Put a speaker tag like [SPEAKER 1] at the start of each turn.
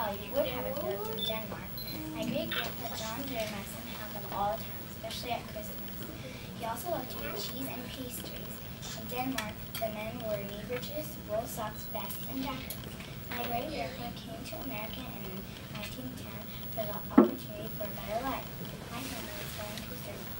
[SPEAKER 1] thought you would have it lived in Denmark. My great-grandpa John Jeremiah had them all the time, especially at Christmas. He also loved to eat cheese and pastries. In Denmark, the men wore knee breeches, wool socks, vests, and jackets. My great-grandpa came to America in 1910 for the opportunity for a better life. My family is going to serve